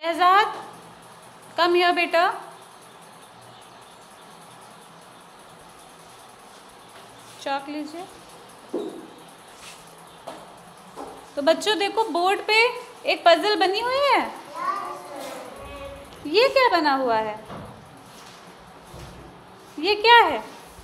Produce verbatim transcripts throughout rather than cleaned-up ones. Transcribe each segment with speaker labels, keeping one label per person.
Speaker 1: Shahzad, come here बेटा। Chalk लीजिए। तो बच्चों देखो, बोर्ड पे एक पजल बनी हुई है। ये क्या बना हुआ है? ये क्या है?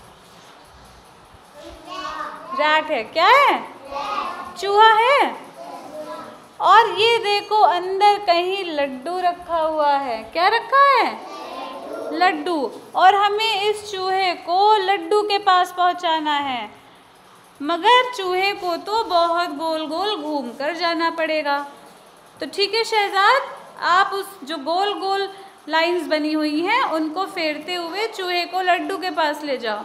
Speaker 1: रैट है। क्या है? चूहा है। और ये देखो, अंदर कहीं लड्डू रखा हुआ है। क्या रखा है? लड्डू। और हमें इस चूहे को लड्डू के पास पहुंचाना है, मगर चूहे को तो बहुत गोल गोल घूम कर जाना पड़ेगा। तो ठीक है शहजाद, आप उस जो गोल गोल लाइंस बनी हुई हैं उनको फेरते हुए चूहे को लड्डू के पास ले जाओ।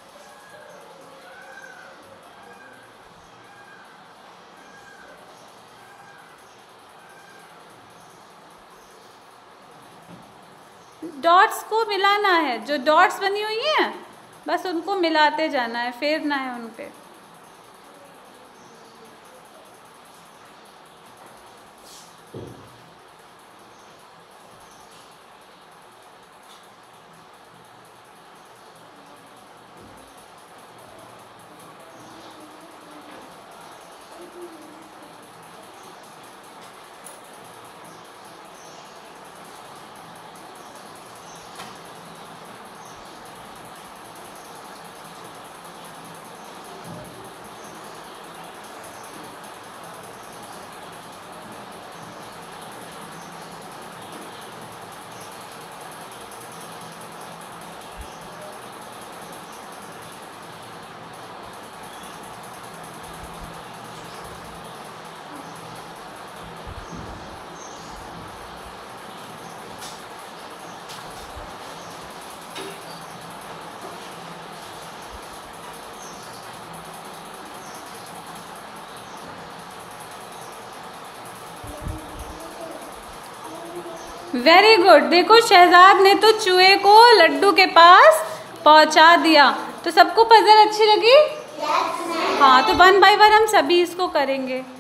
Speaker 1: डॉट्स को मिलाना है, जो डॉट्स बनी हुई हैं बस उनको मिलाते जाना है, फेरना है उन पे। Very good. देखो शहजाद ने तो चूहे को लड्डू के पास पहुंचा दिया। तो सबको पजल अच्छी लगी? yes, हाँ, तो वन बाय वन हम सभी इसको करेंगे।